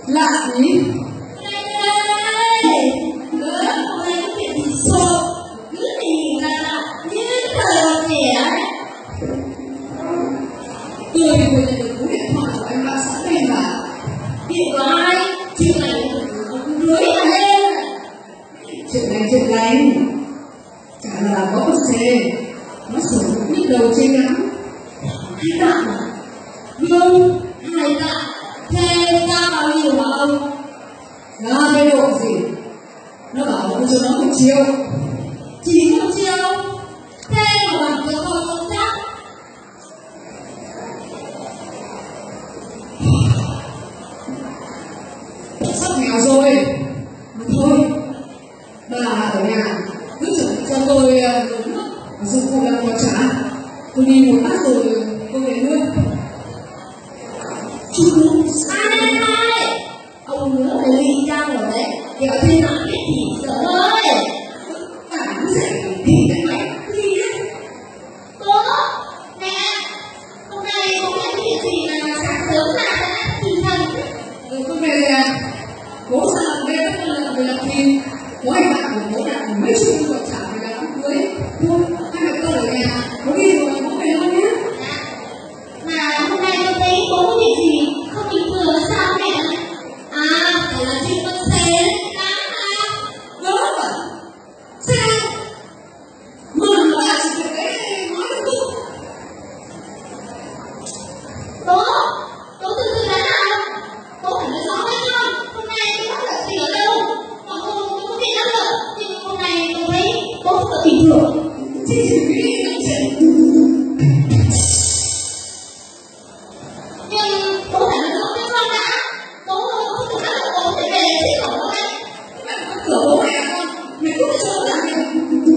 Lạ nhỉ? Tôi vừa nhận được cú điện thoại của anh bạn sẵn đây mà. Điện của ai? Chuyện này cưới cả lên. Chuyện này chả là có một xe nó sử dụng biết đầu trên ngắm. Hai bạn à? Vâng, hai bạn. Thế ra bao nhiêu hả ông? Ra cái độ gì? Nó bảo là cho nó 1 triệu. Chỉ 1 triệu? Thế mà bằng cho tôi không chắc. Sắp nghèo rồi. Mà thôi, bà ở nhà cứ chuẩn bị cho tôi nước và dụng cụ làm quà trả. Tôi đi một bát rồi tôi về luôn. Chú sai. Ông nhớ phải lì ra rồi đấy. Kéo trên mạng biết thì sợ ơi. Cả cứ dậy thì cái máy đi đấy. Bố, mẹ, hôm nay bố mẹ cái việc gì mà sáng sớm mà thì thần. Con về à? Bố sao về tất nhiên là về làm gì? Bố anh bạn của bố đặt mấy chục quà trả về là đám cưới. Thôi, hai mẹ con ở nhà. Bố đi rồi bố về luôn nhé. Mà hôm nay tôi thấy bố có việc gì không bình thường là sao mẹ? À, phải là trên con xe đấy. Đó mà. Xe. Mừng là sự việc đấy nói được không? Bố từ từ là nào? Bố phải nói rõ với con. Hôm nay tôi không đợi gì ở đâu. Mà cô không biết lắm rồi. Nhưng hôm nay tôi thấy bố không được bình thường. Chị nghĩ là chuyện. Nhưng bố phải nói rõ với con đã. Bố không được nói là bố phải về chứ không có đấy. Bạn có cửa bố mẹ con. Mày cũng cho nó làm gì?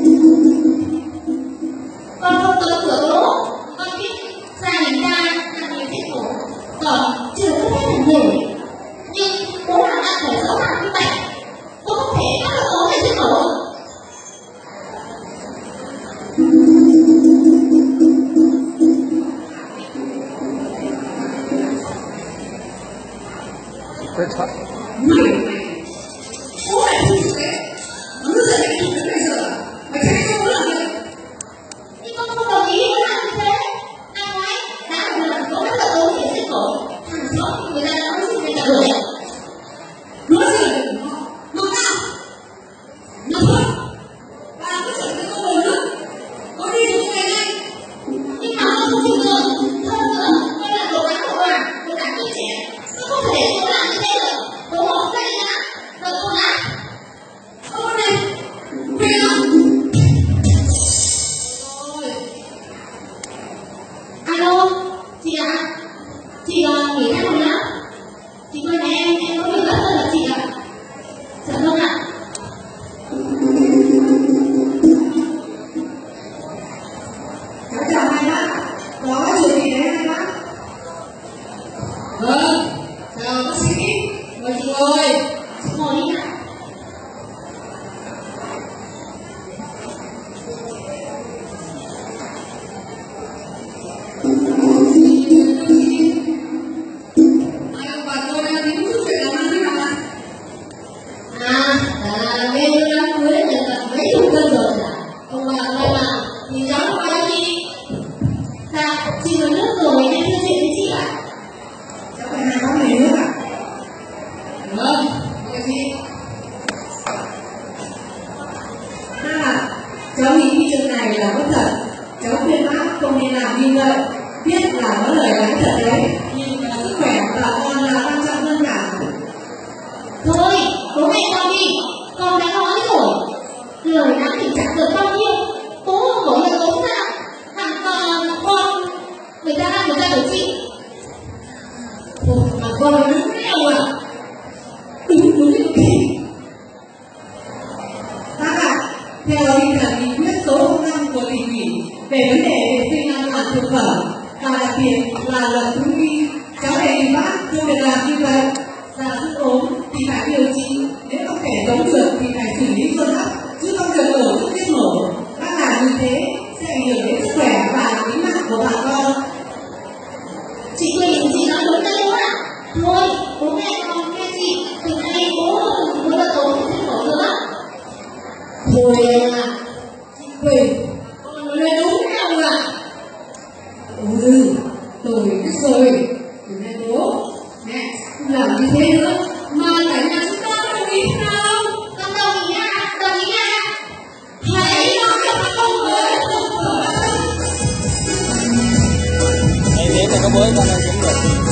Con không có cửa bố. Con biết gia đình ta là người thích khổ. Còn chưa có phép làm người. Nhưng bố nào đã phải rõ ràng như vậy. Bố không thể bắt được bố phải thích khổ. Good talk. Bố mẹ không chịu đấy. Nó cứ dậy đến chụp đến bây giờ. Mày thấy không có làm gì? Nhưng con không đồng ý với làm như thế. Ai nói đã một lần bố đã là bố thì thích khổ. Thằng xóm người ta đã nói gì về cả rồi. Nói gì là đừng lo. Nói nào? Nói thôi. Bà cứ chuẩn bị con buồn nữa. Con đi được ngày nay. Nhưng mà con không chịu được. Hơn nữa, con là đồ đáng của bà. Đồ đáng tuổi trẻ. Con không thể để bố làm như thế được. Bố bỏ tay ra. Rồi con đã. Con này. Về không? Rồi. Alo, chị ạ. Chị nghỉ tháng rồi nhá. Chị quên em có việc gấp hơn là chị ạ. Dạ vâng ạ. Cháu chào hai bác. Có chuyện gì đấy hai bác? Vâng, chào bác sĩ. Mời chị ngồi. Chị ngồi đi ạ. Hai ông bà tôi đang tính chút chuyện làm ăn thế nào ạ? À, nghe tôi đang cưới được tận mấy chục cân rồi ạ. Ông bà tôi mà thì cháu có bao nhiêu? Dạ, chị có nước rồi nên nói chuyện với chị ạ. Cháu phải hai bác này nước ạ. Vâng, mời chị. Cháu nghĩ chuyện này là bất thật. Cháu khuyên bác không nên làm như vậy. Biết là có lời nói thật đấy, nhưng mà sức khỏe của bà con là quan trọng hơn cả. Thôi, bố mẹ con đi. Con đã nói rồi. Lời nói thì chẳng được bao nhiêu. Bố không có lời tốt sao? Thằng con người ta được chị. Ồ, mà con nó nghèo à? Đúng cái bác ạ, theo tinh thần nghị quyết số 05 của tỉnh ủy về vấn đề vệ sinh an toàn thực phẩm và đặc biệt là luật thú y, cháu đề nghị bác không được làm như vậy. Giả dụ ốm thì phải điều trị, nếu không thể chống dược thì phải xử lý cơ hấp, chứ không được đổ thuốc tiết nổ. Bác làm như thế sẽ ảnh hưởng đến sức khỏe và tính mạng của bà con. Chị quên những gì nói đúng đâu ạ? Thôi, bố mẹ con nghe chị. Quỳnh, con nói đúng không ạ? Tôi biết rồi. Từ nay bố, mẹ không làm như thế nữa, mà cả nhà chúng ta có đồng ý thế nào? Con đồng ý nha, đồng ý nha. Hãy nói cho con với Đây nếu mà có bố con đâu cũng được.